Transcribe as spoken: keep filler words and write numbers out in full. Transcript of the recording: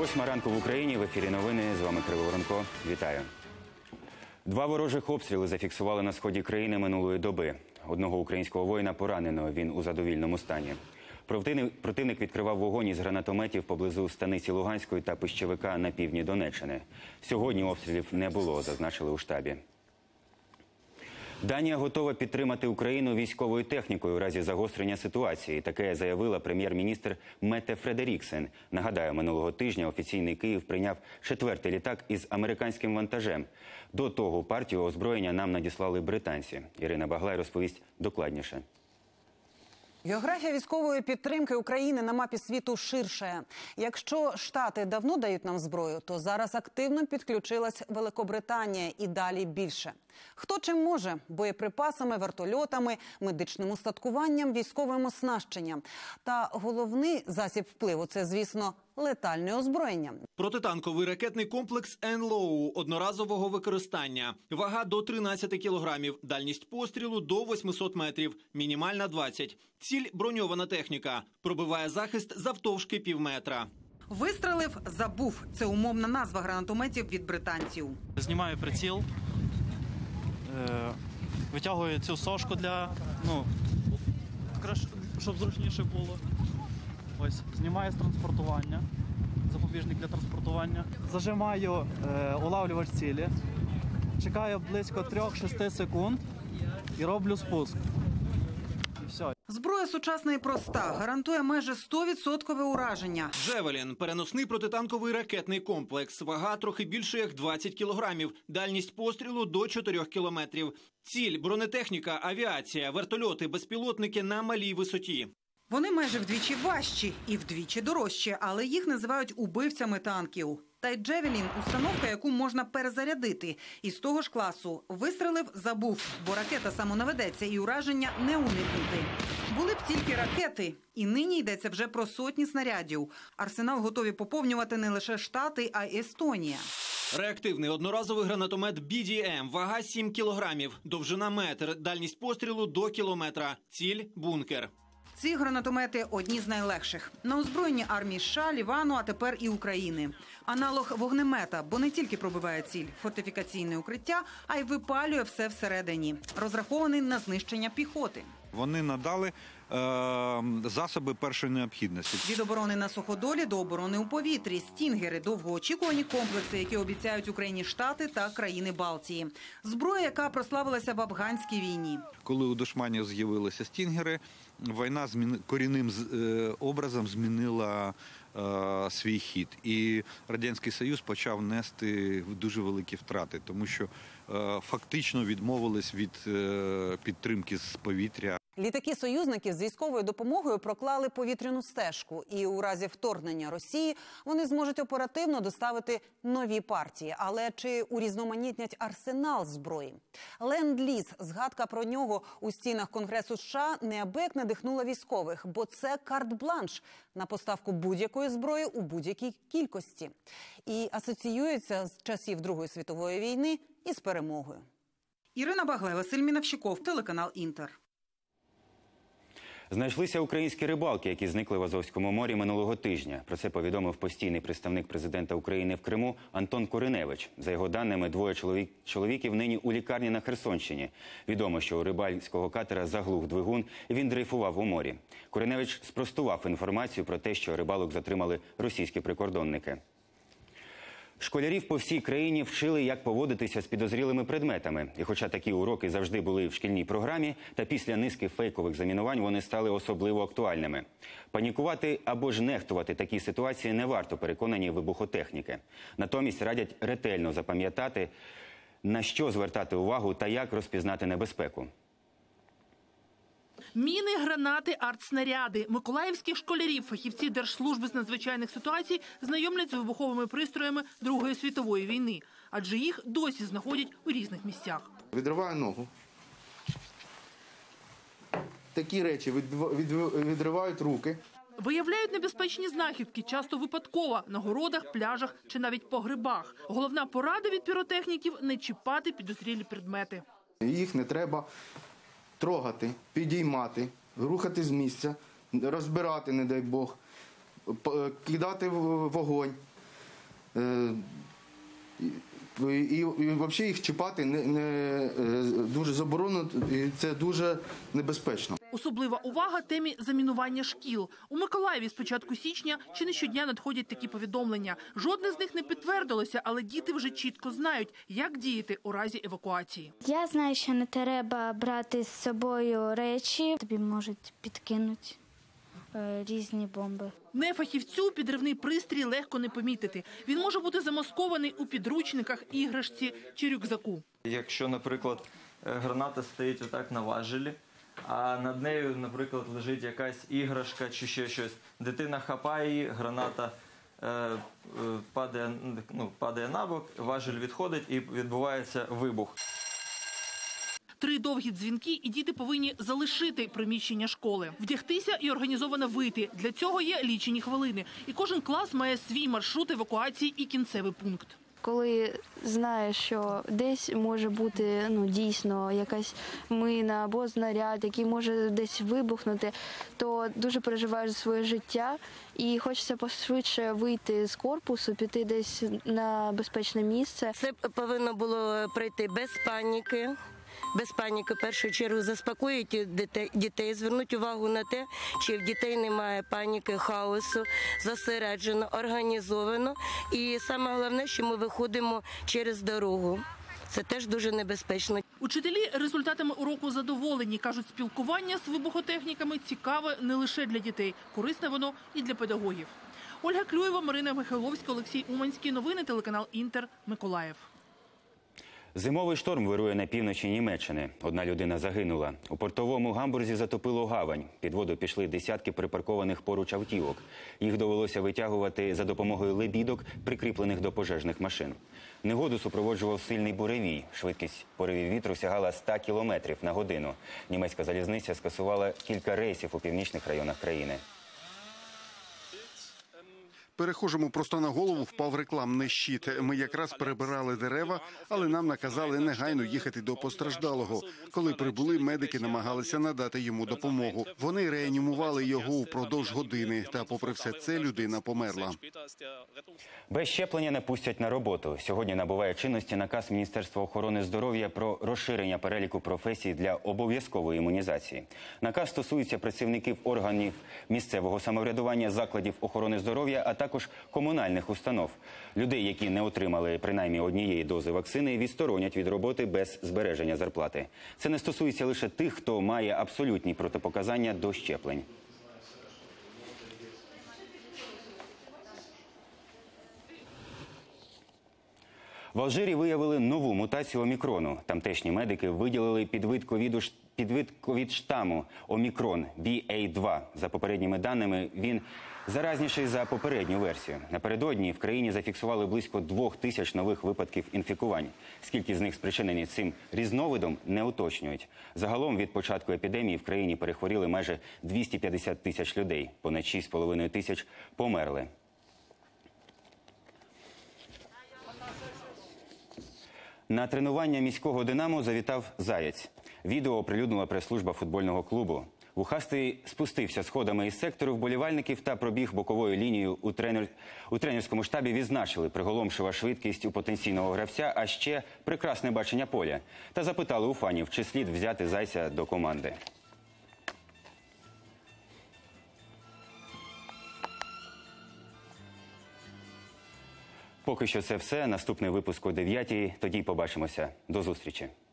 Восьма ранку в Україні. В ефірі новини. З вами Кирило Воронко. Вітаю. Два ворожих обстріли зафіксували на сході країни минулої доби. Одного українського воїна поранено. Він у задовільному стані. Противник відкривав вогонь із гранатометів поблизу станиці Луганської та Пищевика на півдні Донеччини. Сьогодні обстрілів не було, зазначили у штабі. Данія готова підтримати Україну військовою технікою у разі загострення ситуації. Таке заявила прем'єр-міністр Метте Фредеріксен. Нагадаю, минулого тижня офіційний Київ прийняв четвертий літак із американським вантажем. До того партію озброєння нам надіслали британці. Ірина Баглай розповість докладніше. Географія військової підтримки України на мапі світу ширша. Якщо Штати давно дають нам зброю, то зараз активно підключилась Великобританія і далі більше. Хто чим може – боєприпасами, вертольотами, медичним устаткуванням, військовим оснащенням. Та головний засіб впливу – це, звісно, летальне озброєння. Протитанковий ракетний комплекс «Енлоу» одноразового використання. Вага до тринадцяти кілограмів, дальність пострілу до восьмисот метрів, мінімальна двадцять. Ціль – броньована техніка. Пробиває захист завтовшки півметра. Вистрелив – забув. Це умовна назва гранатометів від британців. Знімаю приціл, витягую цю сошку для, ну, щоб зручніше було. Ось, знімаю з транспортування, запобіжник для транспортування. Зажимаю е, улавлювач цілі, чекаю близько трьох-шести секунд і роблю спуск. І все. Зброя сучасна і проста, гарантує майже сто відсотків ураження. «Джевелін» – переносний протитанковий ракетний комплекс. Вага трохи більше як двадцять кілограмів. Дальність пострілу до чотирьох кілометрів. Ціль – бронетехніка, авіація, вертольоти, безпілотники на малій висоті. Вони майже вдвічі важчі і вдвічі дорожчі, але їх називають убивцями танків. Та й «Джевелін» – установка, яку можна перезарядити. Із того ж класу вистрелив – забув, бо ракета самонаведеться і ураження не уникнути. Були б тільки ракети, і нині йдеться вже про сотні снарядів. Арсенал готові поповнювати не лише Штати, а й Естонія. Реактивний одноразовий гранатомет бі ді ем, вага сім кілограмів, довжина метр, дальність пострілу до кілометра. Ціль – бункер. Ці гранатомети – одні з найлегших. На озброєнні армії США, Лівану, а тепер і України. Аналог вогнемета, бо не тільки пробиває ціль – фортифікаційне укриття, а й випалює все всередині. Розрахований на знищення піхоти. Вони надали е, засоби першої необхідності. Від оборони на суходолі до оборони у повітрі. «Стінгери» – довгоочікувані комплекси, які обіцяють Україні Штати та країни Балтії. Зброя, яка прославилася в афганській війні. Коли у душманів з'явилися «Стінгери», війна зміни... корінним е, образом змінила е, свій хід. І Радянський Союз почав нести дуже великі втрати, тому що е, фактично відмовились від е, підтримки з повітря. Літаки союзників з військовою допомогою проклали повітряну стежку. І у разі вторгнення Росії вони зможуть оперативно доставити нові партії. Але чи урізноманітнять арсенал зброї? Ленд-ліз, згадка про нього у стінах Конгресу США неабияк надихнула військових. Бо це карт-бланш на поставку будь-якої зброї у будь-якій кількості. І асоціюється з часів Другої світової війни із перемогою. Ірина Баглай, Василь Мінавщиков, телеканал «Інтер». Знайшлися українські рибалки, які зникли в Азовському морі минулого тижня. Про це повідомив постійний представник президента України в Криму Антон Куриневич. За його даними, двоє чоловік... чоловіків нині у лікарні на Херсонщині. Відомо, що у рибальського катера заглух двигун, і він дрейфував у морі. Куриневич спростував інформацію про те, що рибалок затримали російські прикордонники. Школярів по всій країні вчили, як поводитися з підозрілими предметами. І хоча такі уроки завжди були в шкільній програмі, та після низки фейкових замінувань вони стали особливо актуальними. Панікувати або ж нехтувати такі ситуації не варто, переконані вибухотехніки. Натомість радять ретельно запам'ятати, на що звертати увагу та як розпізнати небезпеку. Міни, гранати, артснаряди. Миколаївських школярів фахівці Держслужби з надзвичайних ситуацій знайомлять з вибуховими пристроями Другої світової війни. Адже їх досі знаходять у різних місцях. Відриваю ногу. Такі речі відривають руки. Виявляють небезпечні знахідки, часто випадково, на городах, пляжах чи навіть по грибах. Головна порада від піротехніків – не чіпати підозрілі предмети. Їх не треба трогати, підіймати, рухати з місця, розбирати, не дай Бог, кидати в вогонь. Е, І, і, і взагалі їх чіпати не, не е, дуже заборонено, і це дуже небезпечно. Особлива увага темі замінування шкіл. У Миколаєві з початку січня чи не щодня надходять такі повідомлення. Жодне з них не підтвердилося, але діти вже чітко знають, як діяти у разі евакуації. Я знаю, що не треба брати з собою речі, тобі можуть підкинути е, різні бомби. Нефахівцю підривний пристрій легко не помітити. Він може бути замаскований у підручниках, іграшці чи рюкзаку. Якщо, наприклад, граната стоїть отак на важелі, а над нею, наприклад, лежить якась іграшка чи ще щось, дитина хапає її, граната е, е, падає, ну, падає на бок, важель відходить і відбувається вибух. Три довгі дзвінки, і діти повинні залишити приміщення школи. Вдягтися і організовано вийти. Для цього є лічені хвилини. І кожен клас має свій маршрут евакуації і кінцевий пункт. Коли знаєш, що десь може бути ну, дійсно якась мина або знаряд, який може десь вибухнути, то дуже переживаєш за своє життя і хочеться пошвидше вийти з корпусу, піти десь на безпечне місце. Це повинно було пройти без паніки. Без паніки, в першу чергу, заспокоїти дітей, звернути увагу на те, чи в дітей немає паніки, хаосу, зосереджено, організовано. І саме головне, що ми виходимо через дорогу. Це теж дуже небезпечно. Учителі результатами уроку задоволені. Кажуть, спілкування з вибухотехніками цікаве не лише для дітей. Корисне воно і для педагогів. Ольга Клюєва, Марина Михайловська, Олексій Уманський. Новини, телеканал Інтер, Миколаїв. Зимовий шторм вирує на півночі Німеччини. Одна людина загинула. У портовому Гамбурзі затопило гавань. Під воду пішли десятки припаркованих поруч автівок. Їх довелося витягувати за допомогою лебідок, прикріплених до пожежних машин. Негоду супроводжував сильний буревій. Швидкість поривів вітру сягала ста кілометрів на годину. Німецька залізниця скасувала кілька рейсів у північних районах країни. Перехожому просто на голову впав рекламний щит. Ми якраз перебирали дерева, але нам наказали негайно їхати до постраждалого. Коли прибули, медики намагалися надати йому допомогу. Вони реанімували його упродовж години, та попри все це людина померла. Без щеплення не пустять на роботу. Сьогодні набуває чинності наказ Міністерства охорони здоров'я про розширення переліку професій для обов'язкової імунізації. Наказ стосується працівників органів місцевого самоврядування, закладів охорони здоров'я, а також комунальних установ. Людей, які не отримали принаймні однієї дози вакцини, відсторонять від роботи без збереження зарплати. Це не стосується лише тих, хто має абсолютні протипоказання до щеплень. В Алжирі виявили нову мутацію омікрону. Тамтешні медики виділили підвид ковіду, підвид ковід-штаму омікрон бі ей два. За попередніми даними, він заразніший за попередню версію. Напередодні в країні зафіксували близько двох тисяч нових випадків інфікувань. Скільки з них спричинені цим різновидом, не уточнюють. Загалом від початку епідемії в країні перехворіли майже двісті п'ятдесят тисяч людей. Понад шість з половиною тисяч померли. На тренування міського «Динамо» завітав заєць. Відео оприлюднила прес-служба футбольного клубу. Вухастий спустився сходами із сектору вболівальників та пробіг боковою лінією. У, тренер... у тренерському штабі відзначили приголомшива швидкість у потенційного гравця, а ще прекрасне бачення поля. Та запитали у фанів, чи слід взяти зайця до команди. Поки що це все. Наступний випуск о дев'ятій. Тоді побачимося. До зустрічі.